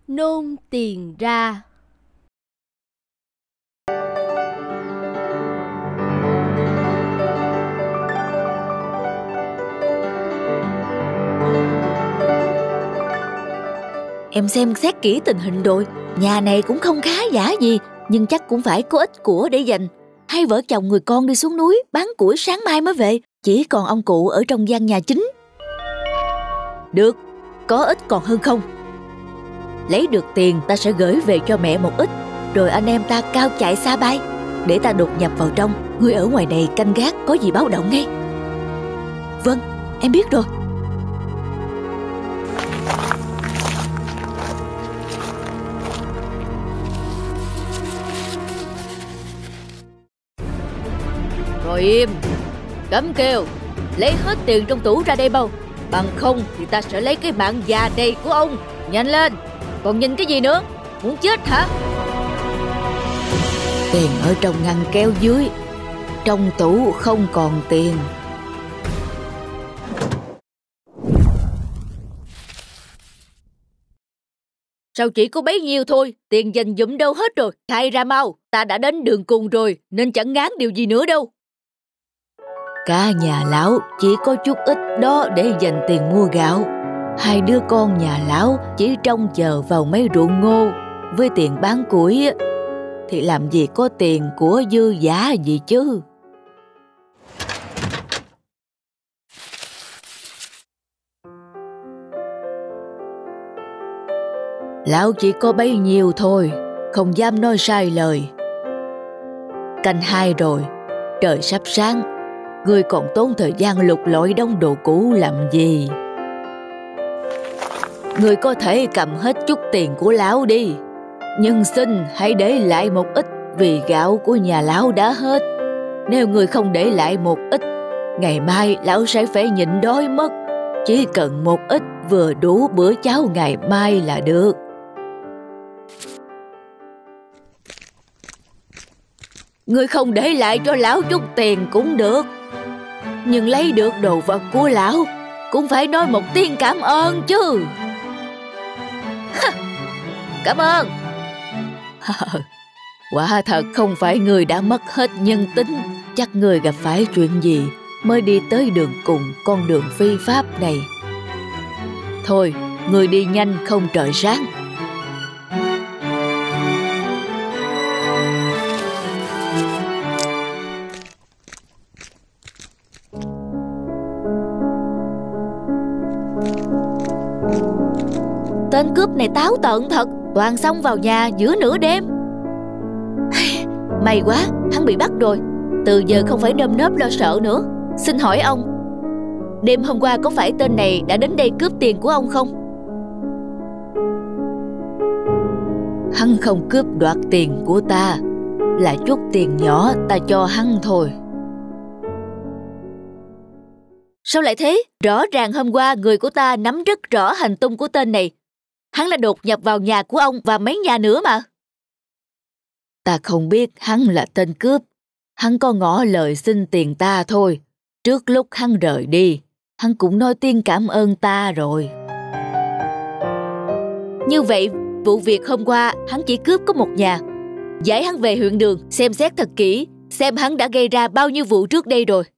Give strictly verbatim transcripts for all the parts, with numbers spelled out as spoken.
Nôn tiền ra. Em xem xét kỹ tình hình rồi, nhà này cũng không khá giả gì, nhưng chắc cũng phải có ít của để dành. Hai vợ chồng người con đi xuống núi bán củi sáng mai mới về, chỉ còn ông cụ ở trong gian nhà chính. Được, có ít còn hơn không. Lấy được tiền ta sẽ gửi về cho mẹ một ít, rồi anh em ta cao chạy xa bay. Để ta đột nhập vào trong, ngươi ở ngoài này canh gác, có gì báo động ngay. Vâng, em biết rồi. Ngồi im, cấm kêu, lấy hết tiền trong tủ ra đây mau, bằng không thì ta sẽ lấy cái mạng già này của ông. Nhanh lên, còn nhìn cái gì nữa, muốn chết hả? Tiền ở trong ngăn kéo dưới, trong tủ không còn tiền. Sao chỉ có bấy nhiêu thôi, tiền dành dụm đâu hết rồi, khai ra mau, ta đã đến đường cùng rồi nên chẳng ngán điều gì nữa đâu. Cả nhà lão chỉ có chút ít đó để dành tiền mua gạo. Hai đứa con nhà lão chỉ trông chờ vào mấy ruộng ngô với tiền bán củi thì làm gì có tiền của dư giả gì chứ. Lão chỉ có bấy nhiêu thôi, không dám nói sai lời. Canh hai rồi, trời sắp sáng, ngươi còn tốn thời gian lục lọi đống đồ cũ làm gì? Ngươi có thể cầm hết chút tiền của lão đi, nhưng xin hãy để lại một ít vì gạo của nhà lão đã hết. Nếu ngươi không để lại một ít, ngày mai lão sẽ phải nhịn đói mất. Chỉ cần một ít vừa đủ bữa cháo ngày mai là được. Ngươi không để lại cho lão chút tiền cũng được, nhưng lấy được đồ vật của lão cũng phải nói một tiếng cảm ơn chứ. Cảm ơn. Quả thật không phải người đã mất hết nhân tính. Chắc người gặp phải chuyện gì mới đi tới đường cùng con đường phi pháp này. Thôi, người đi nhanh không trời sáng. Tên cướp này táo tợn thật, toàn xông vào nhà giữa nửa đêm. May quá, hắn bị bắt rồi. Từ giờ không phải nơm nớp lo sợ nữa. Xin hỏi ông, đêm hôm qua có phải tên này đã đến đây cướp tiền của ông không? Hắn không cướp đoạt tiền của ta, là chút tiền nhỏ ta cho hắn thôi. Sao lại thế? Rõ ràng hôm qua người của ta nắm rất rõ hành tung của tên này. Hắn đã đột nhập vào nhà của ông và mấy nhà nữa mà. Ta không biết hắn là tên cướp. Hắn có ngỏ lời xin tiền ta thôi. Trước lúc hắn rời đi, hắn cũng nói tiếng cảm ơn ta rồi. Như vậy, vụ việc hôm qua hắn chỉ cướp có một nhà. Giải hắn về huyện đường, xem xét thật kỹ, xem hắn đã gây ra bao nhiêu vụ trước đây rồi.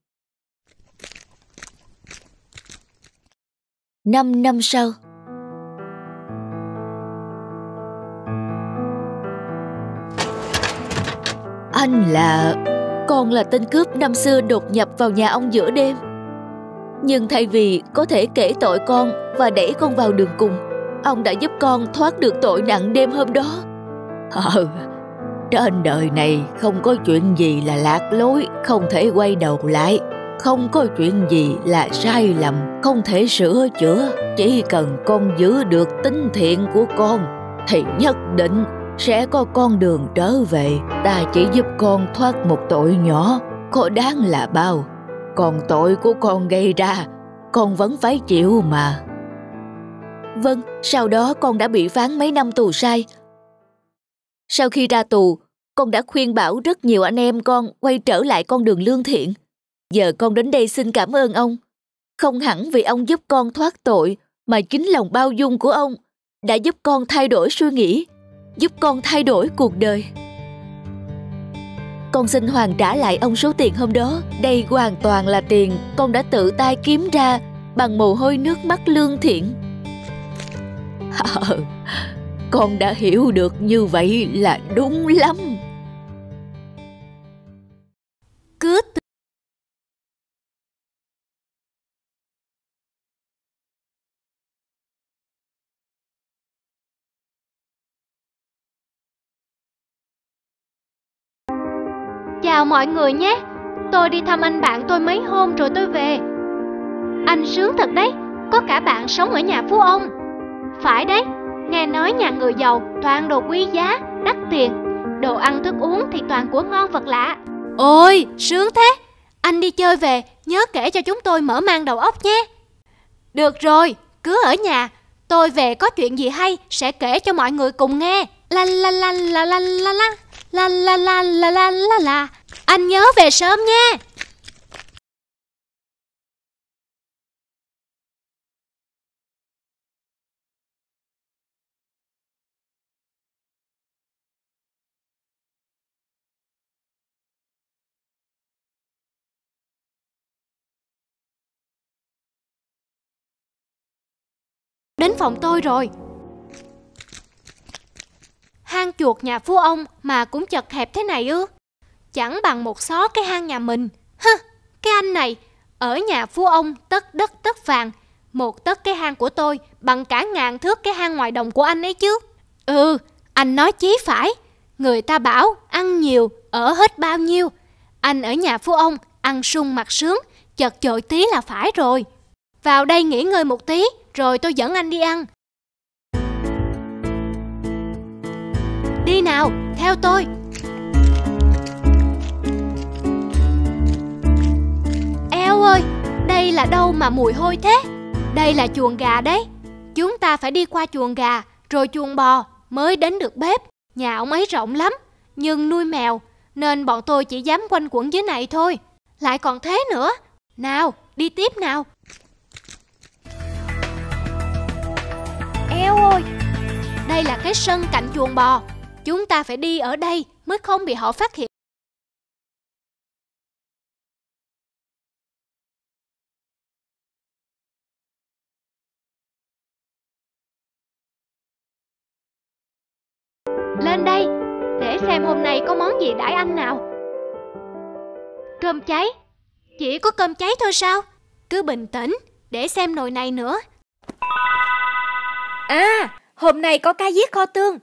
Năm năm sau. Anh là... Con là tên cướp năm xưa đột nhập vào nhà ông giữa đêm. Nhưng thay vì có thể kể tội con và đẩy con vào đường cùng, ông đã giúp con thoát được tội nặng đêm hôm đó. Ờ, trên đời này không có chuyện gì là lạc lối, không thể quay đầu lại. Không có chuyện gì là sai lầm, không thể sửa chữa. Chỉ cần con giữ được tính thiện của con, thì nhất định sẽ có con đường trở về. Ta chỉ giúp con thoát một tội nhỏ, có đáng là bao. Còn tội của con gây ra, con vẫn phải chịu mà. Vâng, sau đó con đã bị phán mấy năm tù sai. Sau khi ra tù, con đã khuyên bảo rất nhiều anh em con quay trở lại con đường lương thiện. Giờ con đến đây xin cảm ơn ông. Không hẳn vì ông giúp con thoát tội, mà chính lòng bao dung của ông đã giúp con thay đổi suy nghĩ, giúp con thay đổi cuộc đời. Con xin hoàn trả lại ông số tiền hôm đó. Đây hoàn toàn là tiền con đã tự tay kiếm ra bằng mồ hôi nước mắt lương thiện. Con đã hiểu được như vậy là đúng lắm. Cứ Chào mọi người nhé. Tôi đi thăm anh bạn tôi mấy hôm rồi tôi về. Anh sướng thật đấy, có cả bạn sống ở nhà phú ông. Phải đấy, nghe nói nhà người giàu toàn đồ quý giá, đắt tiền. Đồ ăn thức uống thì toàn của ngon vật lạ. Ôi, sướng thế. Anh đi chơi về, nhớ kể cho chúng tôi mở mang đầu óc nhé. Được rồi, cứ ở nhà. Tôi về có chuyện gì hay sẽ kể cho mọi người cùng nghe. La la la la la la la. La la la la la la la. Anh nhớ về sớm nha. Đến phòng tôi rồi. Hang chuột nhà phú ông mà cũng chật hẹp thế này ư? Chẳng bằng một xó cái hang nhà mình. Hơ, cái anh này, ở nhà phú ông tất đất tất vàng. Một tấc cái hang của tôi bằng cả ngàn thước cái hang ngoài đồng của anh ấy chứ. Ừ, anh nói chí phải. Người ta bảo ăn nhiều, ở hết bao nhiêu. Anh ở nhà phú ông, ăn sung mặc sướng, chật chội tí là phải rồi. Vào đây nghỉ ngơi một tí, rồi tôi dẫn anh đi ăn. Đi nào, theo tôi. Eo ơi, đây là đâu mà mùi hôi thế? Đây là chuồng gà đấy. Chúng ta phải đi qua chuồng gà, rồi chuồng bò mới đến được bếp. Nhà ông ấy rộng lắm, nhưng nuôi mèo, nên bọn tôi chỉ dám quanh quẩn dưới này thôi. Lại còn thế nữa. Nào, đi tiếp nào. Eo ơi, đây là cái sân cạnh chuồng bò. Chúng ta phải đi ở đây mới không bị họ phát hiện. Lên đây, để xem hôm nay có món gì đãi anh nào. Cơm cháy. Chỉ có cơm cháy thôi sao? Cứ bình tĩnh, để xem nồi này nữa. À, hôm nay có cá giết kho tương.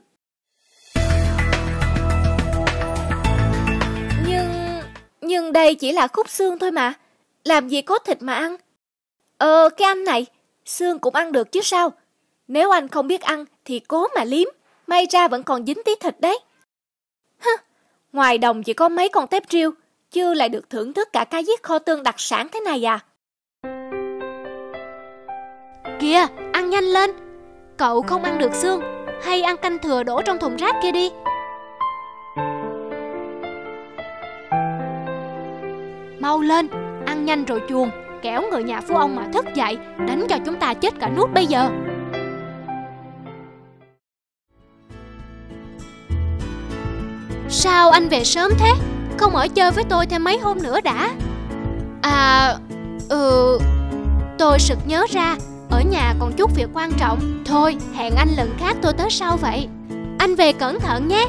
Nhưng... Nhưng đây chỉ là khúc xương thôi mà. Làm gì có thịt mà ăn. Ờ, cái anh này, xương cũng ăn được chứ sao? Nếu anh không biết ăn thì cố mà liếm. May ra vẫn còn dính tí thịt đấy. Hứ, ngoài đồng chỉ có mấy con tép riêu, chứ lại được thưởng thức cả cá giết kho tương đặc sản thế này à? Kìa, ăn nhanh lên. Cậu không ăn được xương, hay ăn canh thừa đổ trong thùng rác kia đi. Mau lên, ăn nhanh rồi chuồn, kẻo người nhà phú ông mà thức dậy, đánh cho chúng ta chết cả nút bây giờ. Sao anh về sớm thế? Không ở chơi với tôi thêm mấy hôm nữa đã? À, ừ, tôi sực nhớ ra, ở nhà còn chút việc quan trọng. Thôi, hẹn anh lần khác tôi tới sau vậy. Anh về cẩn thận nhé.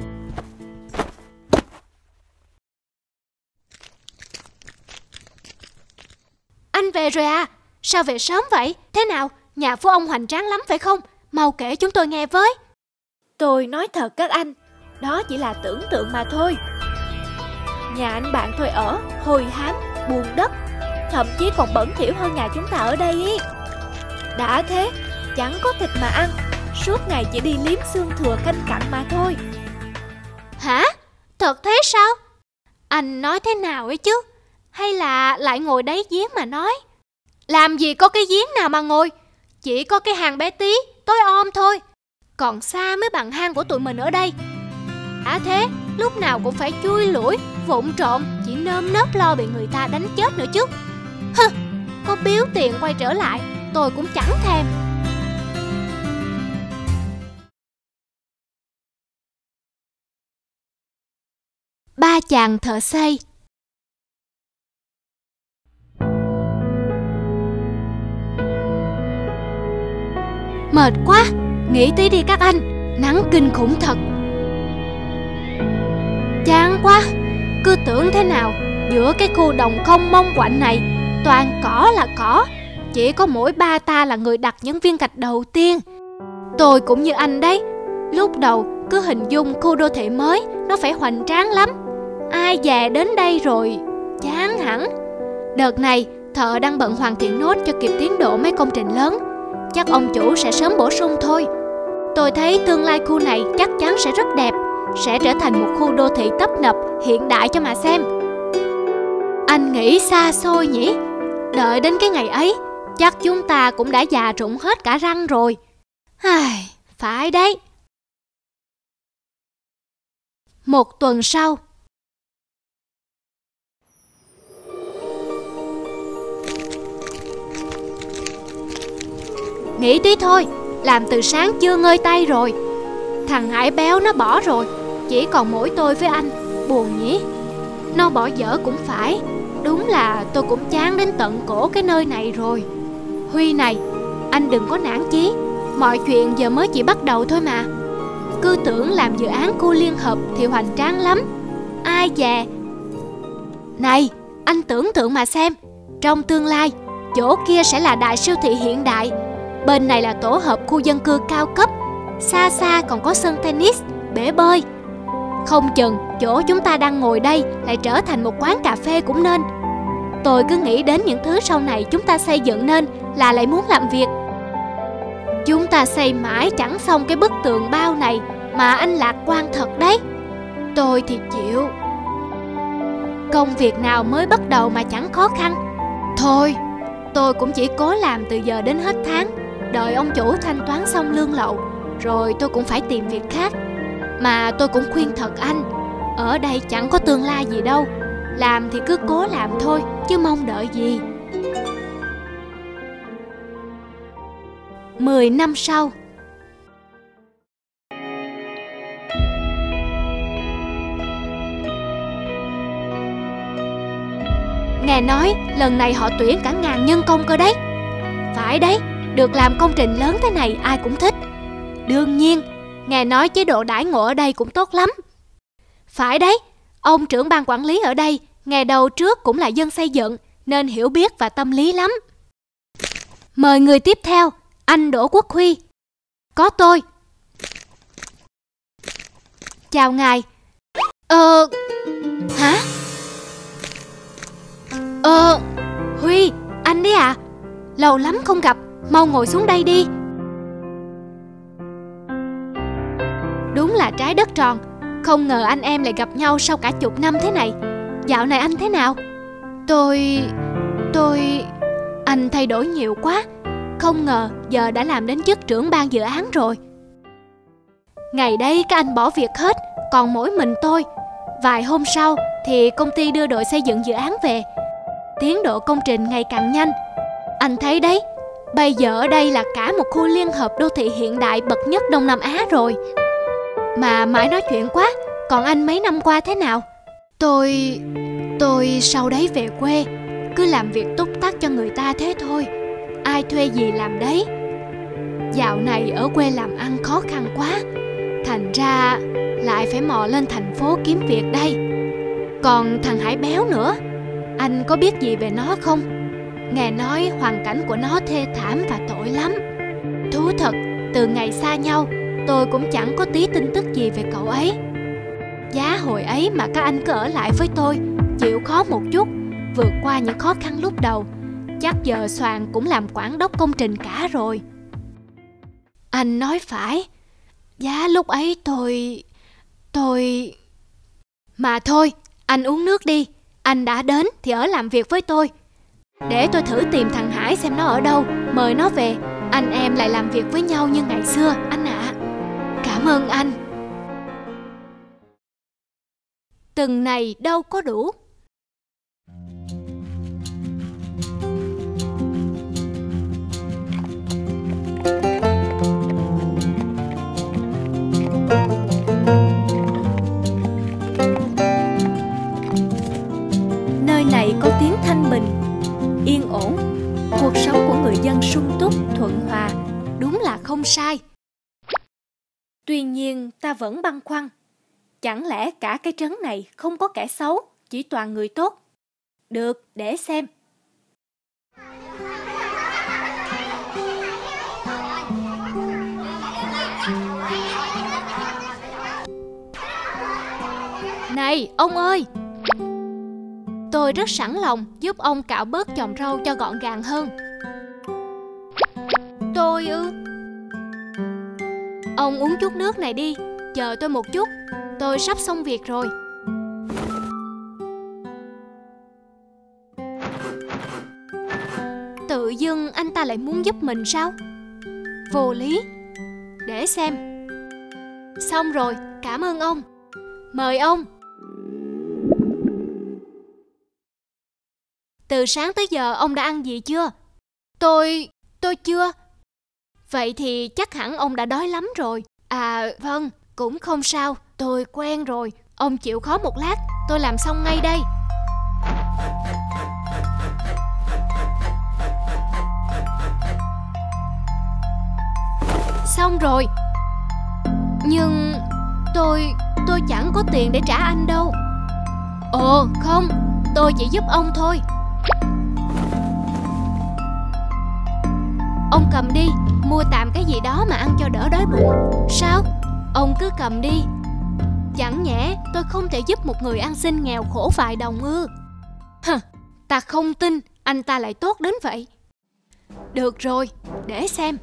Anh về rồi à? Sao về sớm vậy? Thế nào? Nhà phú ông hoành tráng lắm phải không? Mau kể chúng tôi nghe với. Tôi nói thật các anh, đó chỉ là tưởng tượng mà thôi. Nhà anh bạn tôi ở hôi hám, bùn đất, thậm chí còn bẩn thỉu hơn nhà chúng ta ở đây ý. Đã thế, chẳng có thịt mà ăn, suốt ngày chỉ đi liếm xương thừa canh cặn mà thôi. Hả? Thật thế sao? Anh nói thế nào ấy chứ? Hay là lại ngồi đáy giếng mà nói? Làm gì có cái giếng nào mà ngồi, chỉ có cái hang bé tí, tối om thôi. Còn xa mới bằng hang của tụi mình ở đây. À thế, lúc nào cũng phải chui lủi, vụng trộm, chỉ nơm nớp lo bị người ta đánh chết nữa chứ. Hừ, có biếu tiền quay trở lại, tôi cũng chẳng thèm. Ba chàng thợ xây. Mệt quá, nghỉ tí đi các anh, nắng kinh khủng thật. Chán quá, cứ tưởng thế nào giữa cái khu đồng không mông quạnh này toàn cỏ là cỏ, chỉ có mỗi ba ta là người đặt những viên gạch đầu tiên. Tôi cũng như anh đấy, lúc đầu cứ hình dung khu đô thị mới nó phải hoành tráng lắm, ai dè đến đây rồi chán hẳn. Đợt này thợ đang bận hoàn thiện nốt cho kịp tiến độ mấy công trình lớn, chắc ông chủ sẽ sớm bổ sung thôi. Tôi thấy tương lai khu này chắc chắn sẽ rất đẹp, sẽ trở thành một khu đô thị tấp nập hiện đại cho mà xem. Anh nghĩ xa xôi nhỉ? Đợi đến cái ngày ấy, chắc chúng ta cũng đã già rụng hết cả răng rồi. Ai, phải đấy. Một tuần sau. Nghỉ tí thôi, làm từ sáng chưa ngơi tay rồi. Thằng Hải béo nó bỏ rồi, chỉ còn mỗi tôi với anh, buồn nhỉ. Nó bỏ dở cũng phải, đúng là tôi cũng chán đến tận cổ cái nơi này rồi. Huy này, anh đừng có nản chí, mọi chuyện giờ mới chỉ bắt đầu thôi mà. Cứ tưởng làm dự án khu liên hợp thì hoành tráng lắm, ai dè. Này, anh tưởng tượng mà xem, trong tương lai, chỗ kia sẽ là đại siêu thị hiện đại, bên này là tổ hợp khu dân cư cao cấp, xa xa còn có sân tennis, bể bơi. Không chừng chỗ chúng ta đang ngồi đây lại trở thành một quán cà phê cũng nên. Tôi cứ nghĩ đến những thứ sau này chúng ta xây dựng nên là lại muốn làm việc. Chúng ta xây mãi chẳng xong cái bức tường bao này mà anh lạc quan thật đấy. Tôi thì chịu. Công việc nào mới bắt đầu mà chẳng khó khăn. Thôi, tôi cũng chỉ cố làm từ giờ đến hết tháng, đợi ông chủ thanh toán xong lương lậu, rồi tôi cũng phải tìm việc khác. Mà tôi cũng khuyên thật anh, ở đây chẳng có tương lai gì đâu, làm thì cứ cố làm thôi, chứ mong đợi gì. Mười năm sau. Nghe nói lần này họ tuyển cả ngàn nhân công cơ đấy. Phải đấy, được làm công trình lớn thế này ai cũng thích. Đương nhiên, nghe nói chế độ đãi ngộ ở đây cũng tốt lắm. Phải đấy, ông trưởng ban quản lý ở đây ngày đầu trước cũng là dân xây dựng nên hiểu biết và tâm lý lắm. Mời người tiếp theo, anh Đỗ Quốc Huy. Có tôi. Chào ngài. Ờ... Hả? Ờ... Huy, anh đấy à? Lâu lắm không gặp, mau ngồi xuống đây đi. Đúng là trái đất tròn, không ngờ anh em lại gặp nhau sau cả chục năm thế này. Dạo này anh thế nào? Tôi... tôi... Anh thay đổi nhiều quá, không ngờ giờ đã làm đến chức trưởng ban dự án rồi. Ngày đấy các anh bỏ việc hết, còn mỗi mình tôi. Vài hôm sau thì công ty đưa đội xây dựng dự án về. Tiến độ công trình ngày càng nhanh. Anh thấy đấy, bây giờ ở đây là cả một khu liên hợp đô thị hiện đại bậc nhất Đông Nam Á rồi. Mà mãi nói chuyện quá, còn anh mấy năm qua thế nào? Tôi... tôi sau đấy về quê, cứ làm việc túc tắc cho người ta thế thôi. Ai thuê gì làm đấy. Dạo này ở quê làm ăn khó khăn quá, thành ra lại phải mò lên thành phố kiếm việc đây. Còn thằng Hải béo nữa, anh có biết gì về nó không? Nghe nói hoàn cảnh của nó thê thảm và tội lắm. Thú thật, từ ngày xa nhau, tôi cũng chẳng có tí tin tức gì về cậu ấy. Giá hồi ấy mà các anh cứ ở lại với tôi, chịu khó một chút, vượt qua những khó khăn lúc đầu, chắc giờ Soàn cũng làm quản đốc công trình cả rồi. Anh nói phải. Giá lúc ấy tôi... tôi... Mà thôi, anh uống nước đi. Anh đã đến thì ở làm việc với tôi. Để tôi thử tìm thằng Hải xem nó ở đâu, mời nó về. Anh em lại làm việc với nhau như ngày xưa, anh ạ. À. Cảm ơn anh. Từng này đâu có đủ. Tuy nhiên ta vẫn băn khoăn. Chẳng lẽ cả cái trấn này không có kẻ xấu, chỉ toàn người tốt? Được, để xem. Này, ông ơi! Tôi rất sẵn lòng giúp ông cạo bớt chòm râu cho gọn gàng hơn. Tôi ư? Ông uống chút nước này đi, chờ tôi một chút, tôi sắp xong việc rồi. Tự dưng anh ta lại muốn giúp mình sao? Vô lý. Để xem. Xong rồi, cảm ơn ông. Mời ông. Từ sáng tới giờ ông đã ăn gì chưa? Tôi... tôi chưa. Vậy thì chắc hẳn ông đã đói lắm rồi. À vâng, cũng không sao, tôi quen rồi. Ông chịu khó một lát, tôi làm xong ngay đây. Xong rồi. Nhưng tôi... tôi chẳng có tiền để trả anh đâu. Ồ không, tôi chỉ giúp ông thôi. Ông cầm đi, mua tạm cái gì đó mà ăn cho đỡ đói bụng. Sao? Ông cứ cầm đi. Chẳng nhẽ tôi không thể giúp một người ăn xin nghèo khổ vài đồng ư? Hừ, ta không tin anh ta lại tốt đến vậy. Được rồi, để xem.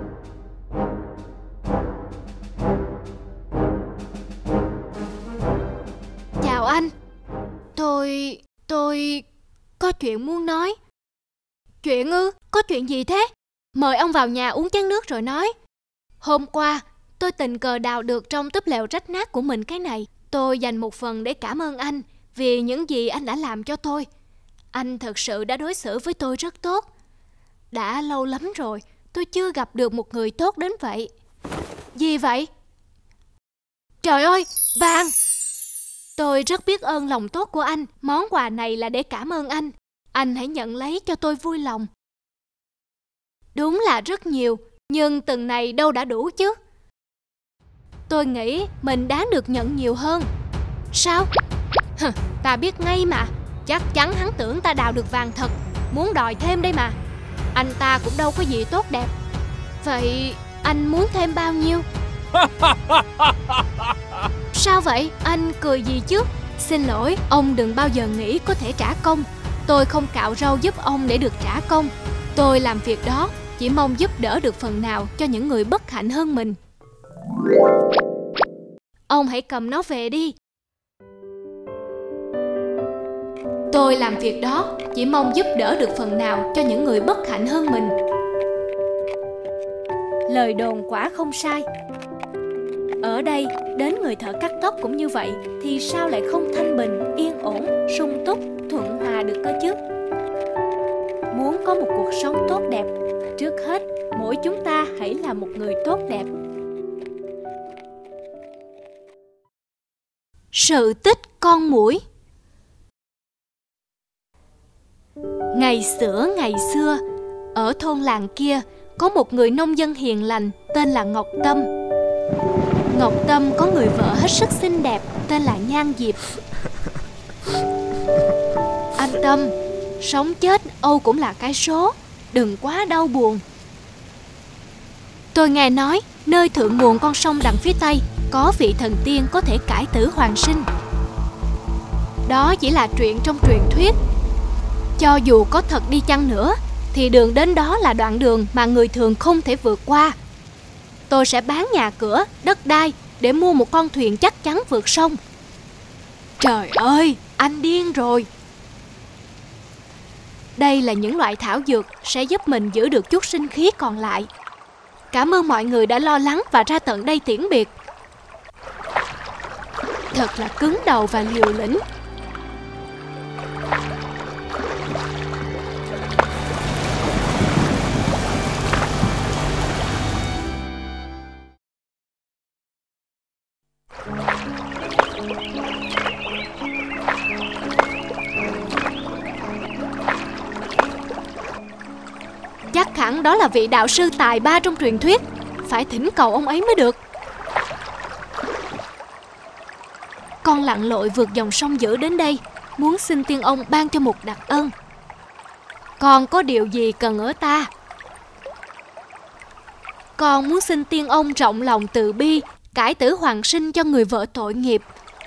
Chào anh. Tôi... tôi... có chuyện muốn nói. Chuyện ư? Có chuyện gì thế? Mời ông vào nhà uống chén nước rồi nói. Hôm qua, tôi tình cờ đào được trong túp lều rách nát của mình cái này. Tôi dành một phần để cảm ơn anh vì những gì anh đã làm cho tôi. Anh thật sự đã đối xử với tôi rất tốt. Đã lâu lắm rồi, tôi chưa gặp được một người tốt đến vậy. Gì vậy? Trời ơi, vàng! Tôi rất biết ơn lòng tốt của anh. Món quà này là để cảm ơn anh. Anh hãy nhận lấy cho tôi vui lòng. Đúng là rất nhiều, nhưng từng này đâu đã đủ chứ. Tôi nghĩ mình đáng được nhận nhiều hơn. Sao? Hừ, ta biết ngay mà. Chắc chắn hắn tưởng ta đào được vàng thật, muốn đòi thêm đây mà. Anh ta cũng đâu có gì tốt đẹp. Vậy anh muốn thêm bao nhiêu? Sao vậy? Anh cười gì chứ? Xin lỗi, ông đừng bao giờ nghĩ có thể trả công. Tôi không cạo râu giúp ông để được trả công. Tôi làm việc đó chỉ mong giúp đỡ được phần nào cho những người bất hạnh hơn mình. Ông hãy cầm nó về đi. Tôi làm việc đó chỉ mong giúp đỡ được phần nào cho những người bất hạnh hơn mình. Lời đồn quả không sai. Ở đây, đến người thợ cắt tóc cũng như vậy, thì sao lại không thanh bình, yên ổn, sung túc, thuận hòa được cơ chứ? Muốn có một cuộc sống tốt đẹp, trước hết, mỗi chúng ta hãy là một người tốt đẹp. Sự tích con muỗi. Ngày xưa ngày xưa, ở thôn làng kia có một người nông dân hiền lành tên là Ngọc Tâm. Ngọc Tâm có người vợ hết sức xinh đẹp tên là Nhan Diệp. Anh Tâm, sống chết âu cũng là cái số, đừng quá đau buồn. Tôi nghe nói nơi thượng nguồn con sông đằng phía Tây có vị thần tiên có thể cải tử hoàn sinh. Đó chỉ là chuyện trong truyền thuyết. Cho dù có thật đi chăng nữa thì đường đến đó là đoạn đường mà người thường không thể vượt qua. Tôi sẽ bán nhà cửa, đất đai để mua một con thuyền chắc chắn vượt sông. Trời ơi, anh điên rồi. Đây là những loại thảo dược sẽ giúp mình giữ được chút sinh khí còn lại. Cảm ơn mọi người đã lo lắng và ra tận đây tiễn biệt. Thật là cứng đầu và liều lĩnh. Chắc hẳn đó là vị đạo sư tài ba trong truyền thuyết. Phải thỉnh cầu ông ấy mới được. con lặn lội vượt dòng sông dữ đến đây, muốn xin tiên ông ban cho một đặc ân. Con có điều gì cần ở ta? Con muốn xin tiên ông rộng lòng từ bi, cải tử hoàn sinh cho người vợ tội nghiệp.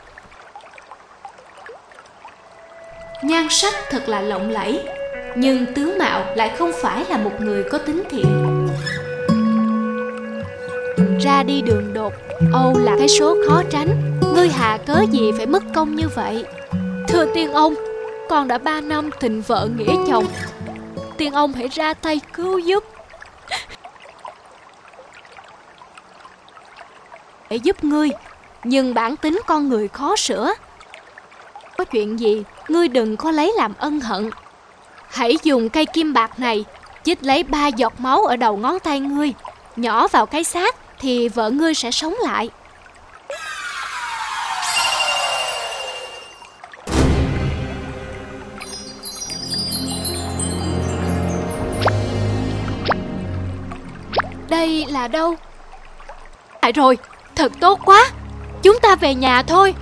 Nhan sắc thật là lộng lẫy, nhưng tướng mạo lại không phải là một người có tính thiện. Ra đi đường đột, âu là cái số khó tránh. Ngươi hà cớ gì phải mất công như vậy? Thưa tiên ông, con đã ba năm tình vợ nghĩa chồng. Tiên ông hãy ra tay cứu giúp. Để giúp ngươi, nhưng bản tính con người khó sửa. Có chuyện gì, ngươi đừng có lấy làm ân hận. Hãy dùng cây kim bạc này chích lấy ba giọt máu ở đầu ngón tay ngươi, nhỏ vào cái xác thì vợ ngươi sẽ sống lại. Đây là đâu? Phải rồi, thật tốt quá. Chúng ta về nhà thôi.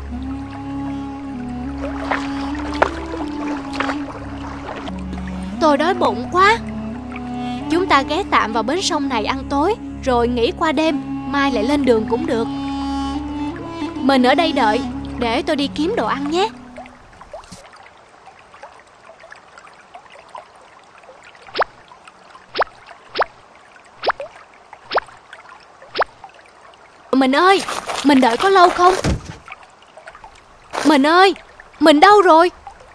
Tôi đói bụng quá. Chúng ta ghé tạm vào bến sông này ăn tối, rồi nghỉ qua đêm, mai lại lên đường cũng được. Mình ở đây đợi, để tôi đi kiếm đồ ăn nhé. Mình ơi, mình đợi có lâu không? Mình ơi, mình đâu rồi?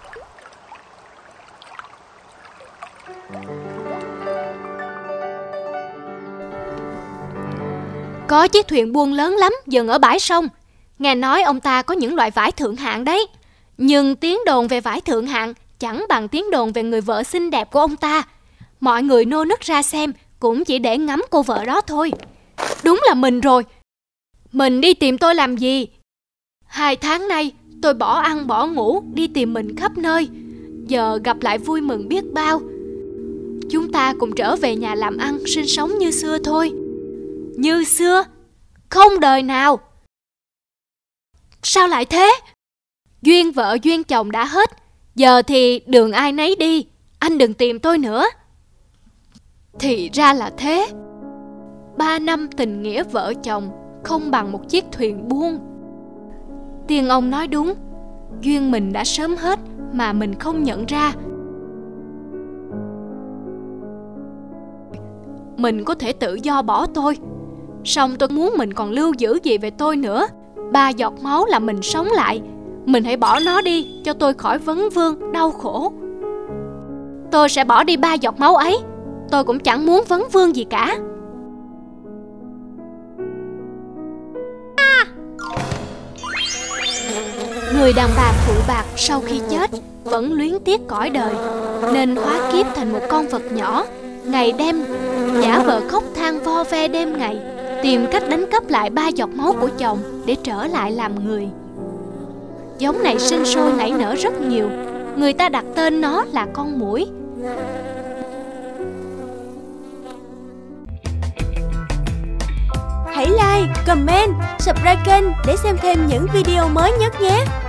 Có chiếc thuyền buôn lớn lắm dừng ở bãi sông. Nghe nói ông ta có những loại vải thượng hạng đấy. Nhưng tiếng đồn về vải thượng hạng chẳng bằng tiếng đồn về người vợ xinh đẹp của ông ta. Mọi người nô nức ra xem cũng chỉ để ngắm cô vợ đó thôi. Đúng là mình rồi. Mình đi tìm tôi làm gì? Hai tháng nay tôi bỏ ăn bỏ ngủ đi tìm mình khắp nơi. Giờ gặp lại vui mừng biết bao. Chúng ta cùng trở về nhà làm ăn sinh sống như xưa thôi. Như xưa? Không đời nào. Sao lại thế? Duyên vợ duyên chồng đã hết. Giờ thì đường ai nấy đi. Anh đừng tìm tôi nữa. Thì ra là thế. Ba năm tình nghĩa vợ chồng không bằng một chiếc thuyền buôn. Tiên ông nói đúng. Duyên mình đã sớm hết mà mình không nhận ra. Mình có thể tự do bỏ tôi, song tôi muốn mình còn lưu giữ gì về tôi nữa. Ba giọt máu là mình sống lại. Mình hãy bỏ nó đi cho tôi khỏi vấn vương đau khổ. Tôi sẽ bỏ đi ba giọt máu ấy. Tôi cũng chẳng muốn vấn vương gì cả. Người đàn bà phụ bạc sau khi chết vẫn luyến tiếc cõi đời, nên hóa kiếp thành một con vật nhỏ, ngày đêm giả vờ khóc than vo ve đêm ngày, tìm cách đánh cắp lại ba giọt máu của chồng để trở lại làm người. Giống này sinh sôi nảy nở rất nhiều. Người ta đặt tên nó là con muỗi. Hãy like, comment, subscribe kênh để xem thêm những video mới nhất nhé.